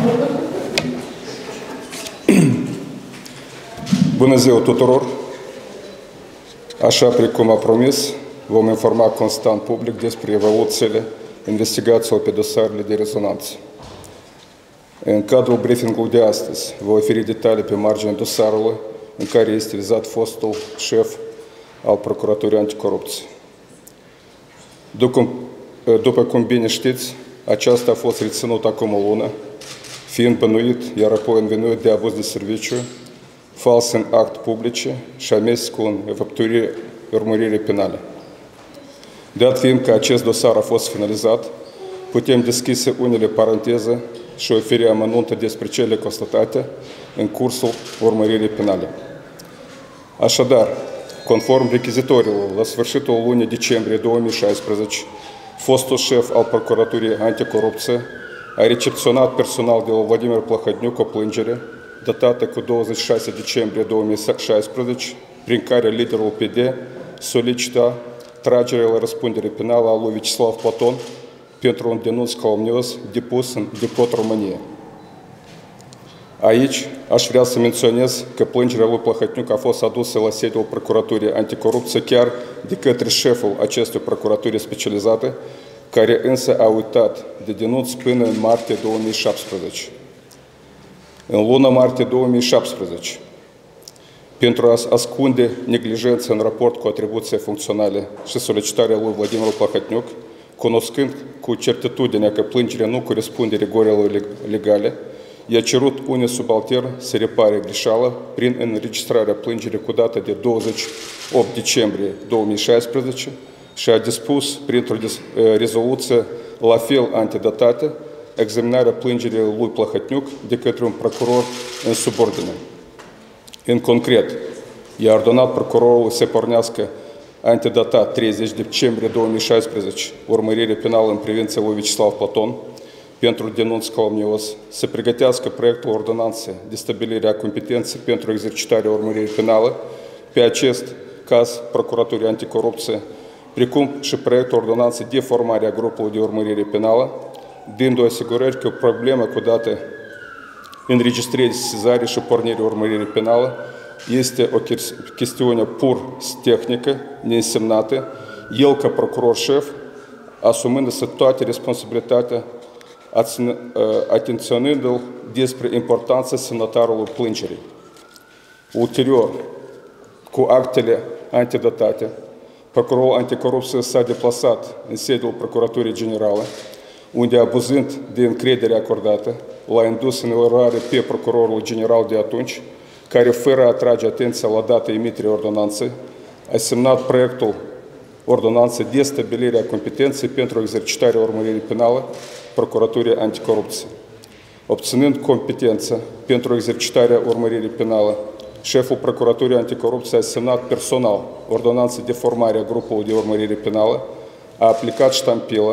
Bună ziua tuturor! Așa precum a promis, vom informa constant public despre evoluțiile investigațiilor pe dosarele de rezonanță. În cadrul briefingului de astăzi, vă oferi detalii pe marginea dosarului în care este vizat fostul șef al Procuraturii Anticorupție. După cum bine știți, aceasta a fost reținută acum o lună, fiind bănuit, iar apoi învinuit de abuz de serviciu, fals în act publice și amestec în urmărire penale. Dat fiind că acest dosar a fost finalizat, putem deschise unele paranteze și oferi amănunte despre cele constatate în cursul urmăririi penale. Așadar, conform rechizitorilor, la sfârșitul lunii decembrie 2016, fostul șef al Procuraturii Anticorupție a recepționat personal de la Vladimir Plahotniuc o plângere datată cu 26 decembrie 2016, prin care liderul PD solicita tragerea la răspundere penală a lui Vyacheslav Platon pentru un denunț calomnios depus în Depot România. Aici aș vrea să menționez că plângerea lui Plahotniuc a fost adusă la sediul Procuraturii Anticorupție chiar de către șeful acestei procuraturi specializate, care însă a uitat de denunț până în martie 2017. În luna martie 2017, pentru a ascunde neglijență în raport cu atribuții funcționale și solicitarea lui Vladimir Plahotniuc, cunoscând cu certitudine că plângerea nu corespunde rigorilor legale, i-a cerut unui subaltern să repare greșeala prin înregistrarea plângerii cu data de 28 decembrie 2016 și a dispus printr-o rezoluție la fel antidatată examinarea plângerii lui Plahotniuc de către un procuror în subordine. În concret, i-a ordonat procurorul să pornească antidatat 30 decembrie 2016 urmărire penală în privința lui Vyacheslav Platon pentru denunț calomnios, să pregătească proiectul ordonanței de stabilire a competenței pentru exercitarea urmăririi penală pe acest caz Procuraturii Anticorupție, precum și proiectul ordonanței de formare a grupului de urmărire penală, dându-o asigurări că o problemă cu dată înregistrării, sesizării și pornirii urmăririi penală este o chestiune pur tehnică, neînsemnată, el ca procuror șef, asumându-se toată responsabilitatea, atenționându-l despre importanța semnatarului plângerii. Ulterior, cu actele antidatate, procurorul anticorupție s-a deplasat în sediul Procuraturii Generale, unde, abuzând de încrederea acordată, l-a indus în eroare pe procurorul general de atunci, care, fără a atrage atenția la data emiterii ordonanței, a semnat proiectul ordonanței de stabilire a competenței pentru exercitarea urmăririi penală Procuraturii Anticorupție. Obținând competența pentru exercitarea urmăririi penală, șeful Procuraturii Anticorupție a semnat personal ordonanța de formare a grupului de urmărire penală, a aplicat ștampila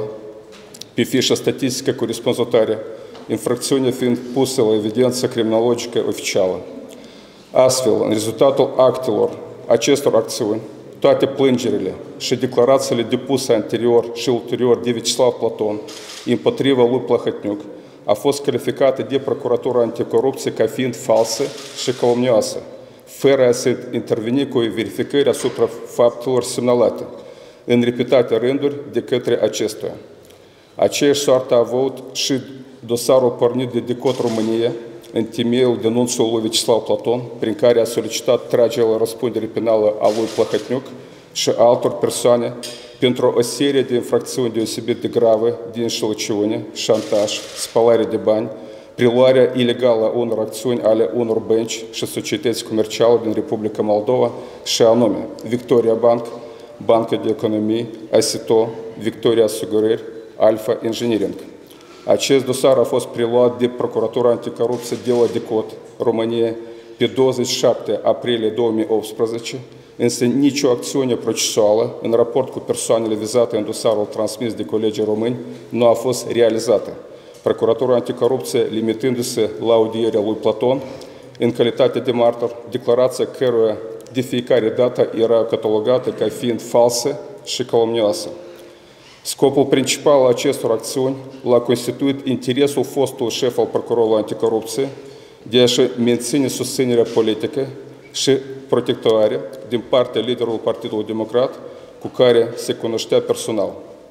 pe fișa statistică corespunzătoare, infracțiunea fiind pusă la evidență criminologică oficială. Astfel, în rezultatul actelor acestor acțiuni, toate plângerile și declarațiile depuse anterior și ulterior de Vyacheslav Platon împotriva lui Plahotniuc a fost calificată de Procuratura Anticorupție ca fiind falsă și calomnioasă, fără a se interveni cu verificări asupra faptelor semnalate, în repetate rânduri de către acestuia. Aceeași soartă a avut și dosarul pornit de Depot România în temeiul denunțului lui Vyacheslav Platon, prin care a solicitat tragerea la răspundere penală a lui Plahotniuc și altor persoane pentru o serie de infracțiuni deosebit de grave de înșelăciune, șantaj, spălare de bani, preluarea ilegală a unor acțiuni ale unor bănci și societăți comerciale din Republica Moldova, și anume Victoria Bank, Banca de Economie, Asito, Victoria Asigurări, Alfa Engineering. Acest dosar a fost preluat de Procuratura Anticorupție de la Depot România pe 27 aprilie 2018, însă nicio acțiune procesuală în raport cu persoanele vizate în dosarul transmis de colegii români nu a fost realizată. Procuratura Anticorupție, limitându-se la audierea lui Platon, în calitate de martor, declarația căruia de fiecare dată era catalogată ca fiind falsă și calomnioasă. Scopul principal al acestor acțiuni l-a constituit interesul fostului șef al Procurorului Anticorupție de a-și menține susținerea politică și protectoare din partea liderului Partidului Democrat, cu care se cunoștea personal.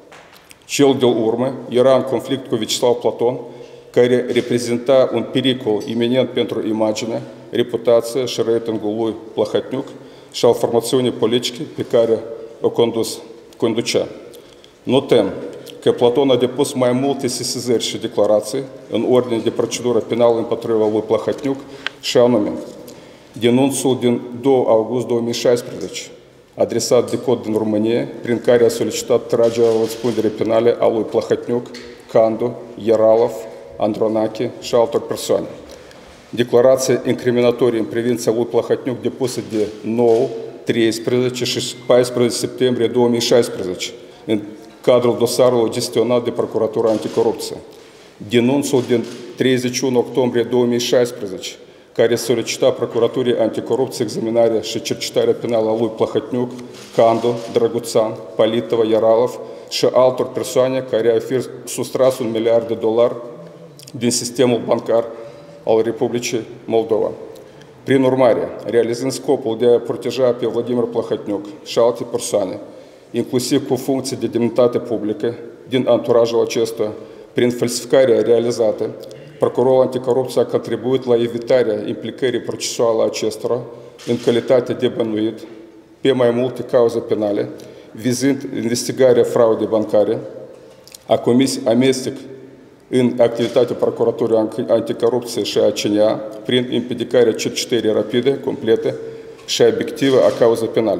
Cel de urmă era în conflict cu Vyacheslav Platon, care reprezenta un pericol iminent pentru imaginea, reputația și ratingul lui Plahotniuc și al formațiunii politice pe care o conducea. Notăm că Platon a depus mai multe sesizări și declarații în ordine de procedură penală împotriva lui Plahotniuc, și anume denunțul din 2 august 2016, adresat de Cod din România, prin care a solicitat tragerea la răspundere penale a lui Plahotniuc, Candu, Yaralov, Andronache și altor persoane. Declarația incriminatorie în privința lui Plahotniuc depusă de 9, 13 și 14 septembrie 2016 în cadrul dosarului gestionat de Procuratura Anticorupție. Denunțul din 31 octombrie 2016, care solicita Procuraturii Anticorupție examinarea și cercetarea penală a lui Plahotniuc, Candu, Draguțan, Palitova, Yaralov și altor persoane care au fi sustras $1 miliard din sistemul bancar al Republicii Moldova. Prin urmare, realizând scopul de a proteja pe Vladimir Plahotniuc și alte persoane, inclusiv cu funcții de demnitate publică din anturajul acesta, prin falsificarea realizată, Procurorul Anticorupție a contribuit la evitarea implicării procesuale a acestora în calitate de bănuit pe mai multe cauze penale, vizând investigarea fraudei bancare, a comis amestec în activitatea Procuraturii Anticorupție și a CNA prin împiedicarea cercetării rapide, complete și obiective a cauzei penale.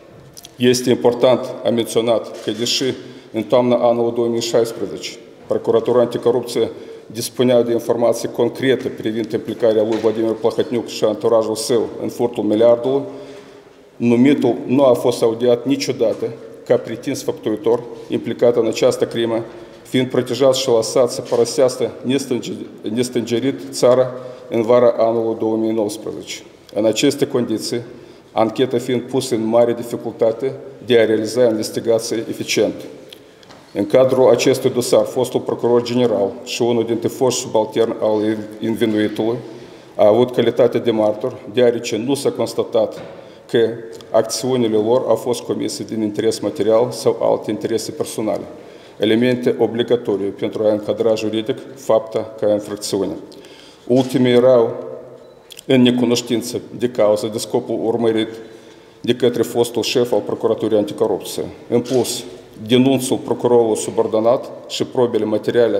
Este important a menționat că, deși în toamna anului 2016 Procuratura Anticorupție dispunea de informații concrete privind implicarea lui Vladimir Plahotniuc și anturajul său în furtul miliardului, numitul nu a fost audiat niciodată ca pretins făptuitor implicat în această crimă, fiind protejat și lăsat să părăsească nestângerit țara în vara anului 2019. În aceste condiții, ancheta fiind pusă în mare dificultate de a realiza investigații eficiente. În cadrul acestui dosar, fostul procuror general și unul dintre foști subalterni al învinuitului a avut calitate de martor, deoarece nu s-a constatat că acțiunile lor au fost comise din interes material sau alte interese personale, elemente obligatorii pentru a încadra juridic fapta ca infracțiune. Ultimii erau în necunoștință de cauză de scopul urmărit de către fostul șef al Procuraturii Anticorupție. În plus, denunțul procurorului subordonat și probele materiale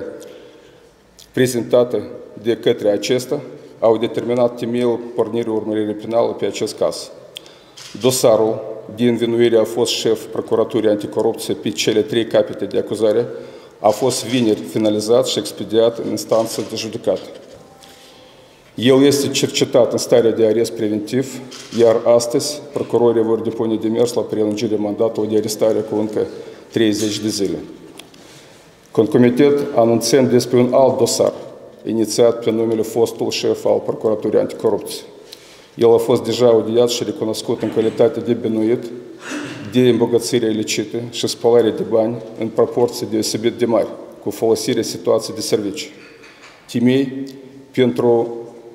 prezentate de către acesta au determinat temeiul pornirii urmăririi penale pe acest caz. Dosarul de învinuire a fost șef Procuraturii Anticorupție pe cele 3 capete de acuzare a fost vineri finalizat și expediat în instanță de judecată. El este cercetat în stare de arest preventiv, iar astăzi procurorii vor depune demers la prelungirea mandatului de arestare cu încă 30 de zile. Concomitent, anunțăm despre un alt dosar, inițiat pe numele fostul șef al Procuraturii Anticorupție. El a fost deja audiat și recunoscut în calitate de bănuit de îmbogățire ilicită și spălare de bani în proporții deosebit de mari, cu folosirea situației de servicii. Temei pentru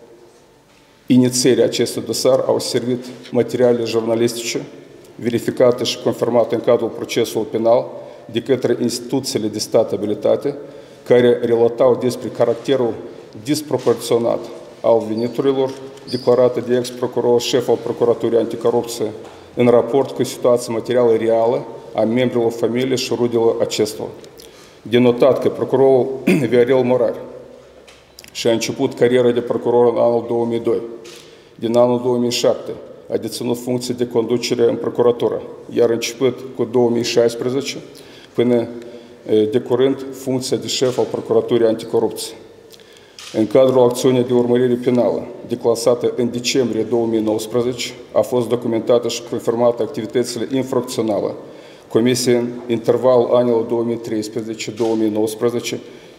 inițierea acestui dosar au servit materiale jurnalistice, verificate și confirmate în cadrul procesului penal de către instituțiile de stabilitate, care relatau despre caracterul disproporționat al veniturilor declarate de ex-procuror șef al Procuraturii Anticorupție în raport cu situația materială reală a membrilor familiei și rudelor acestora. De notat că procurorul Viorel Morar și-a început cariera de procuror în anul 2002. Din anul 2007 a deținut funcție de conducere în procuratură, iar început cu 2016 până de curând funcția de șef al Procuraturii Anticorupție. În cadrul acțiunii de urmărire penală, declasată în decembrie 2019, a fost documentată și confirmată activitățile infracționale comise în intervalul anilor 2013-2019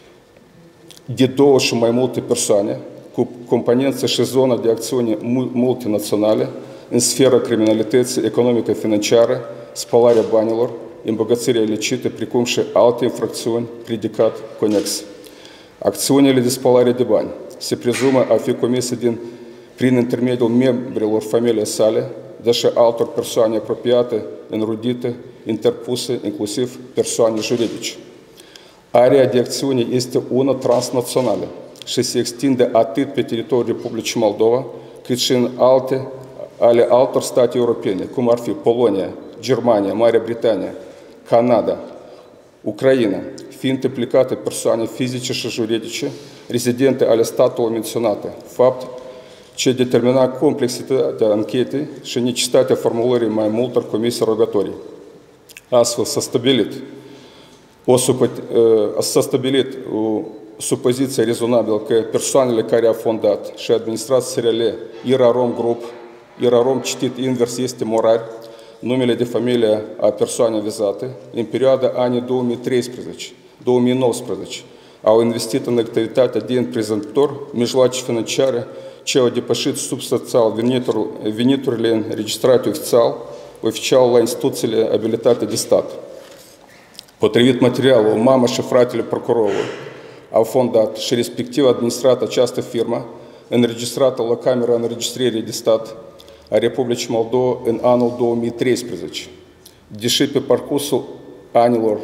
de 2 și mai multe persoane cu componență și zonă de acțiune multinaționale în sfera criminalității economică-financiară, spălarea banilor, îmbogățirea ilicită, precum și alte infracțiuni predicat conexe. Acțiunile de spălare de bani se prezumă a fi comise prin intermediul membrilor familiei sale, dar și altor persoane apropiate, înrudite, interpuse, inclusiv persoane juridice. Area de acțiune este una transnațională și se extinde atât pe teritoriul Republicii Moldova, cât și în ale altor state europene, cum ar fi Polonia, Germania, Marea Britanie, Canada, Ucraina, fiind implicate persoane fizice și juridice rezidente ale statului menționate, fapt ce determina complexitatea anchetei și necesitatea formulării mai multor comisii rogatorii. Astfel s-a stabilit o supoziție rezonabilă că persoanele care au fondat și administrat SRL Irarom Group, Irarom citit invers este Morari, numele de familie a persoanei vizate, în perioada anii 2013-2019, au investit în activitatea de împrezentător mijloace financiare ce au depășit substanțial veniturile înregistrate oficial la instituțiile abilitate de stat. Potrivit materialului, mama și fratele procurorului au fondat și respectiv administrat această firmă înregistrată la Camera Înregistrării de Stat a Republicii Moldova în anul 2013. Deși pe parcursul anilor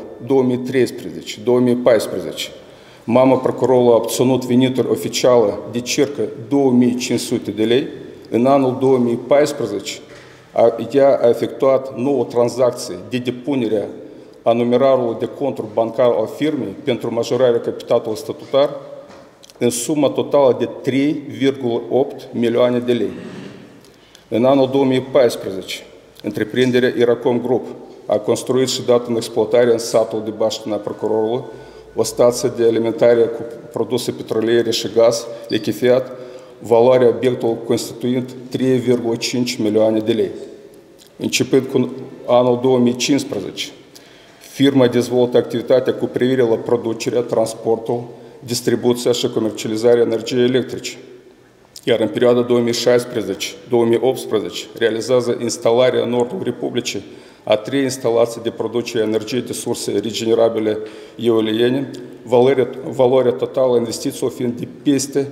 2013-2014, mama procurorului a obținut venituri oficiale de circa 2500 de lei, în anul 2014 ea a efectuat 9 tranzacții de depunere a numerarului de conturi bancar al firmei pentru majorarea capitalului statutar în sumă totală de 3,8 milioane de lei. În anul 2014, întreprinderea Iracom Group a construit și dat în exploatare în satul de Baștina procurorului o stație de alimentare cu produse petroliere și gaz lichefiat, valoarea obiectului constituind 3,5 milioane de lei. Începând cu anul 2015, firma dezvoltă activitatea cu privire la producerea, transportul, distribuția și comercializarea energiei electrice. Iar în perioada 2016-2018 realizează instalarea în nordul Republicii a 3 instalații de producere a energiei de surse regenerabile eoliene, valoarea totală a investițiilor fiind de peste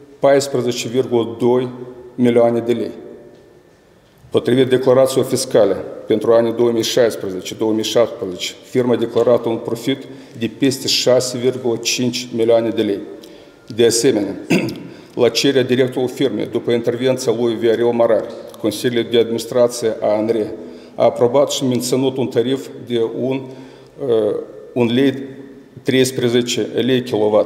14,2 milioane de lei. Potrivit declarațiilor fiscale pentru anii 2016-2017, firma a declarat un profit de peste 6,5 milioane de lei. De asemenea, la cererea directorului firmei, după intervenția lui Viorel Morari, Consiliul de Administrație a ANRE a aprobat și menținut un tarif de 1,13 lei kW,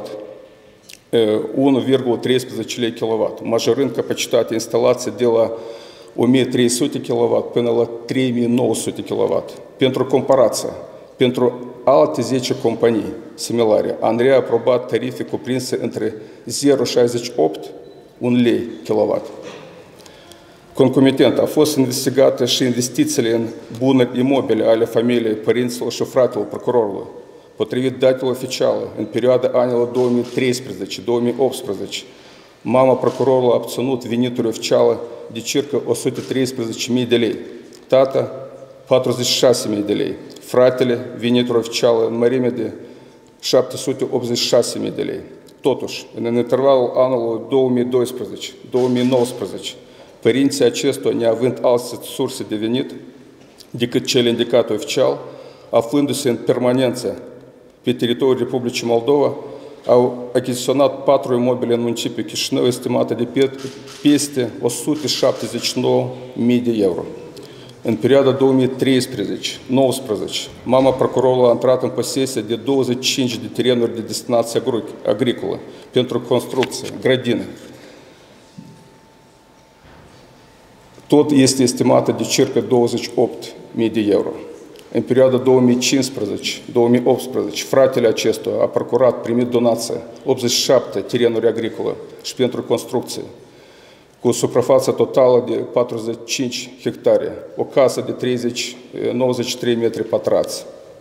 1,13 lei kW, majorând capacitatea instalației de la 1300 kW până la 3900 kW. Pentru comparație, pentru alte 10 companii similare, ANRE a aprobat tarife cuprinse între 0,68 1 lei kW. Concomitent, a fost investigată și investițiile în bunuri imobile ale familiei părinților și fratelor procurorului. Potrivit datelor oficiale, în perioada anilor 2013-2018, mama procurorului a obținut venituri oficiale de circa 113.000 de lei, tata 46.000 de lei, fratele venituri oficiale în mărime de 786.000 de lei. Totuși, în intervalul anului 2012-2019, părinții acestora, neavând alte surse de venit decât cele indicate oficial, aflându-se în permanență pe teritoriul Republicii Moldova, au achiziționat 4 imobile în municipiul Chișinău, estimate de peste 179.000 de euro. În perioada 2013-2019, mama procurorului a intrat în posesie de 25 de terenuri de destinație agricolă pentru construcție, grădină. Tot este estimată de circa 28.000 de euro. În perioada 2015-2018, fratele acestora a procurat primit donație 87 terenuri agricole și pentru construcție, cu suprafață totală de 45 hectare, o casă de 93 metri pătrați.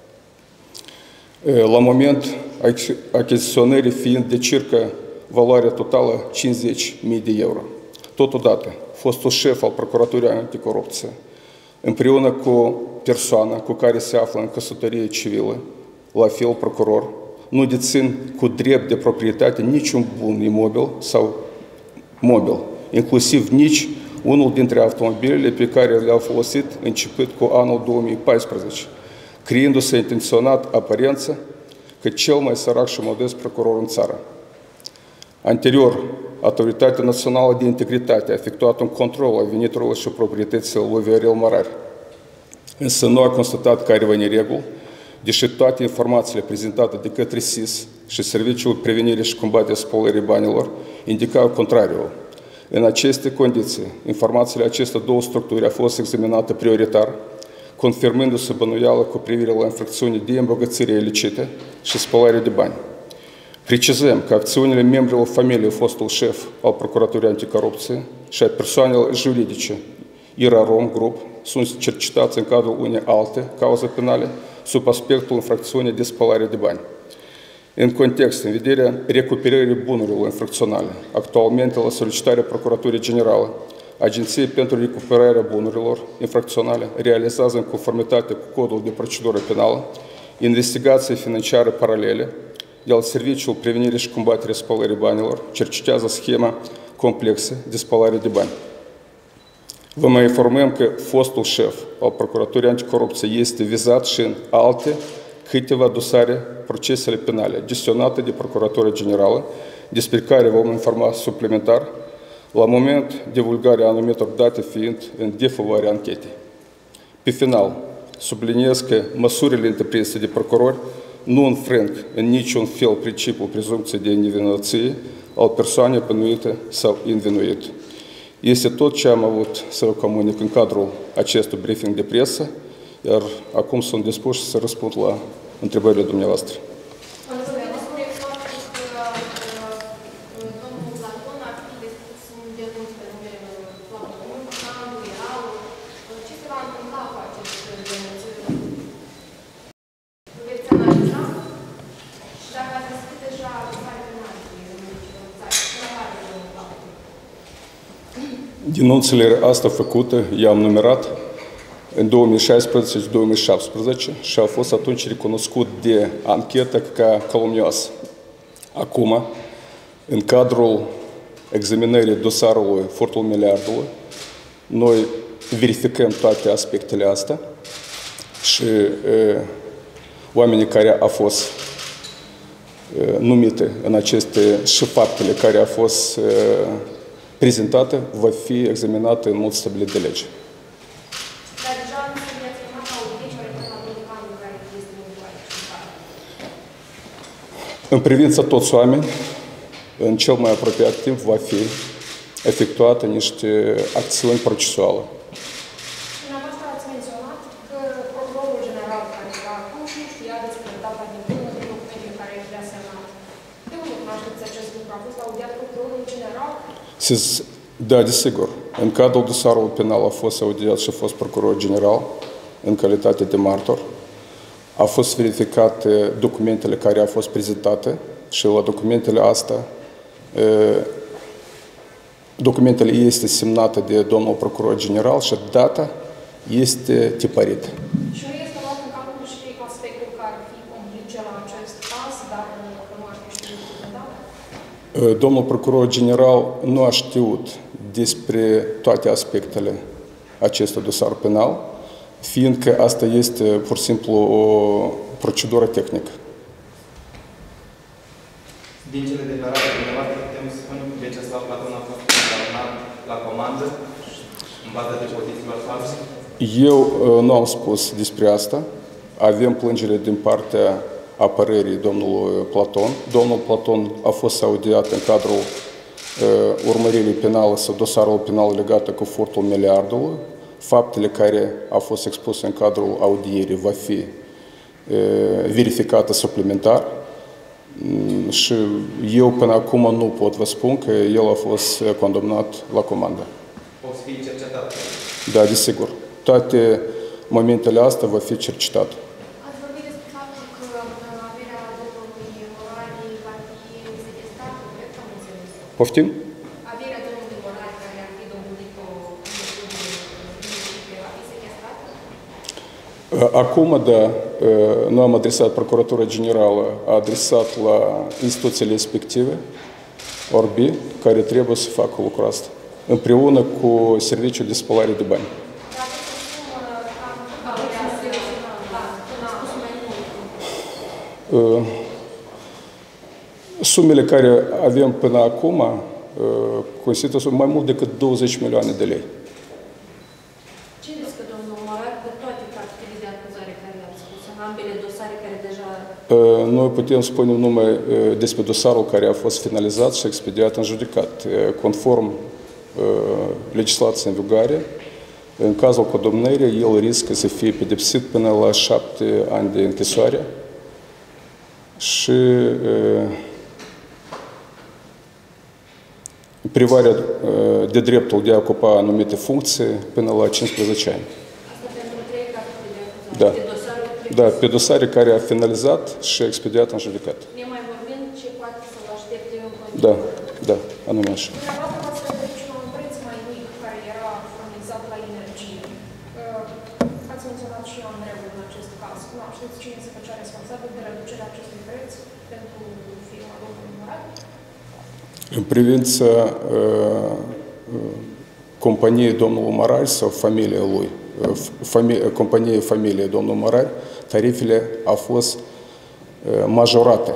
La moment, achiziționării fiind de circa valoarea totală 50.000 de euro. Totodată, fostul șef al Procuraturii Anticorupție, împreună cu persoană cu care se află în căsătorie civilă, la fel procuror, nu dețin cu drept de proprietate niciun bun imobil sau mobil, inclusiv nici unul dintre automobilele pe care le-au folosit începând cu anul 2014, creându-se intenționat aparența că cel mai sărac și modest procuror în țară. Anterior, Autoritatea Națională de Integritate a efectuat un control al veniturilor și proprietăților lui Viorel Mărar, însă nu a constatat careva nereguli, deși toate informațiile prezentate de către SIS și Serviciul Prevenire și Combatere Spălării Banilor indicau contrariul. În aceste condiții, informațiile acestor două structuri au fost examinate prioritar, confirmându-se bănuială cu privire la infracțiuni de îmbogățire ilicite și spălare de bani. Precizăm că acțiunile membrilor familiei fostul șef al Procuraturii Anticorupție și a persoanelor juridice Ira Rom Group sunt cercetați în cadrul unei alte cauze penale sub aspectul infracțiunii de spălare de bani. În context, în vederea recuperării bunurilor infracționale, actualmente la solicitarea Procuraturii Generale, Agenția pentru Recuperarea Bunurilor infracționale realizează în conformitate cu Codul de Procedură Penală investigații financiare paralele, iar Serviciul Prevenire și Combatere Spălării Banilor cercetează schema complexă de spălare de bani. Vă mai informăm că fostul șef al Procuraturii Anticorupție este vizat și în alte câteva dosare procesele penale gestionate de Procuratura Generală, despre care vom informa suplimentar la moment divulgarea anumitor date fiind în defăvarea anchetei. Pe final, subliniez că măsurile întreprinse de procurori nu înfrâng în niciun fel principiul prezumției de nevinovăție al persoanei bănuite sau învinuite. Este tot ce am avut să vă comunic în cadrul acestui briefing de presă, iar acum sunt dispus să răspund la întrebările dumneavoastră. Denunțurile astea făcute, i-am numerat în 2016-2017 și au fost atunci recunoscut de anchetă ca calomnioasă. Acum, în cadrul examinării dosarului Furtul Miliardului, noi verificăm toate aspectele astea și oamenii care au fost numite în aceste și faptele care au fost prezentată va fi examinată în mod stabilit de lege. În privința toți oameni, în cel mai apropiat timp va fi efectuate niște acțiuni procesuale. Dumneavoastră ați menționat că procurorul general care era acum și știa despre data din primul document care era semnat. De unde cunoașteți acest lucru? A fost audiat procurorul general? Da, desigur. În cadrul dosarului penal a fost audiat și a fost procuror general în calitate de martor. Au fost verificate documentele care au fost prezentate și la documentele astea, documentele este semnate de domnul procuror general și data este tipărită. Și nu este luat în calcul și aspectul care ar fi complice la acest caz, dar nu ar fi știut de dată? Domnul procuror general nu a știut despre toate aspectele acestui dosar penal, fiindcă asta este pur și simplu o procedură tehnică. Din cele declarate dumneavoastră, putem spune că Vyacheslav Platon a fost condamnat la comandă în bază de pozițiilor false? Eu nu am spus despre asta. Avem plângere din partea apărării domnului Platon. Domnul Platon a fost audiat în cadrul urmăririi penale sau dosarul penal legat cu furtul miliardului. Faptele care au fost expuse în cadrul audierii va fi verificată suplimentar și eu până acum nu pot vă spun că el a fost condamnat la comandă. O să fie cercetat? Da, desigur. Toate momentele astea va fi cercetat. Ați vorbit despre faptul că averea domnului Morari va fi sequestrată, corect? Am înțeles. Poftim? Averea domnului Morari, care ar fi domnului va fi sequestrată? Acum, da, noi am adresat Procuratura Generală, a adresat la instituțiile respective, ORB, care trebuie să facă lucrul ăsta, împreună cu Serviciul de Spălare de Bani. Sumele care avem până acum constituie mai mult decât 20 milioane de lei. Ce riscă, domnul Morar, cu toate practicile de acuzare care le-ați spus, în ambele dosare care deja... Noi putem spune numai despre dosarul care a fost finalizat și expediat în judecat. Conform legislației în vigoare, în cazul condamnării, el riscă să fie pedepsit până la 7 ani de închisoare și privarea de dreptul de a ocupa anumite funcții până la 15 ani. Asta pentru 3 capitole de acuzare. Da. Pe dosarul Da, pe dosare care a finalizat și expediat în judecat. Ne mai vorbim ce poate să-l aștepte în Da, continuare. da, anume așa. Dumneavoastră v-ați referit și la un preț mai mic care era furnizat la energie. Ați menționat și Andreul în acest caz. Nu știți cine se făcea responsabil de reducerea acestui preț pentru firma domnului Morar? În privința companiei domnului Morar sau familiei lui, companiei familiei domnului Morar, tarifele au fost majorate.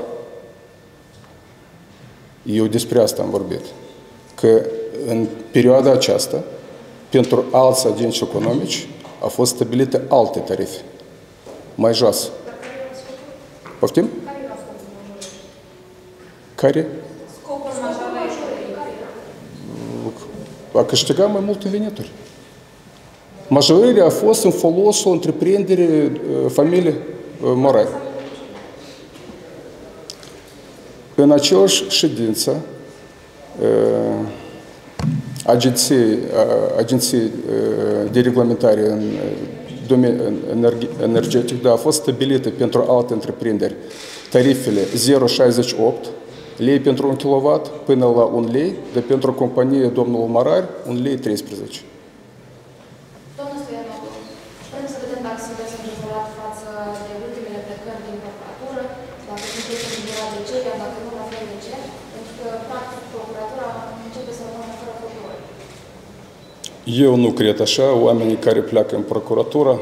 Eu despre asta am vorbit. Că în perioada aceasta, pentru alți agenți economici, au fost stabilite alte tarife, mai joase. Poftim? Care era scopul majorării? Care? Scopul majorării. Care era? A câștiga mai multe venituri. Majorarea a fost în folosul întreprinderii familiei Morar. În aceeași ședință, agenții de reglementare în domeniul energetic, da, a fost stabilite pentru alte întreprinderi tarifele 0,68 lei pentru 1 kW până la 1 lei, de pentru companie domnul Morar 1 lei 13. Domnul Stoianov, vrem să vedem dacă sunteți îngrijorat față de ultimele plecări din procuratură, dacă sunteți îngrijorat de ce, iar dacă nu, la fel de ce, pentru că, practic, procuratura începe să rămână fără procurori. Eu nu cred așa. Oamenii care pleacă în procuratură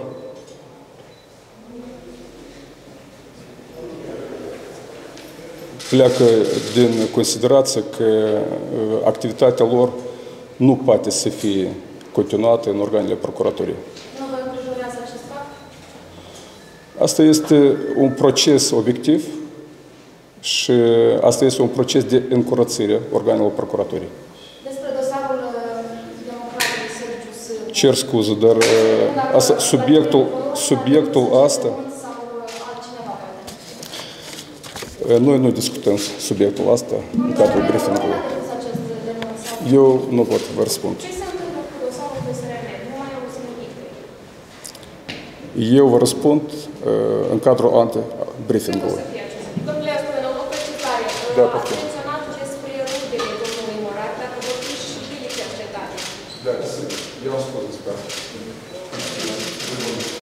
pleacă din considerație că activitatea lor nu poate să fie continuată în organele procuraturii. Nu vă îngrijorează acest fapt? Asta este un proces obiectiv și asta este un proces de încurățire organelor procuraturii. Despre dosarul democratului Sergiu Sârbu. Cer scuze, dar asta, subiectul asta, noi nu discutăm subiectul asta în cadrul briefingului. Eu nu pot vă răspund. Ce se întâmplă cu dosarul PSRM? Nu mai auzim nimic. Eu vă răspund în cadrul briefingului. Domnule Stoianov, o precizare. Da, poftim.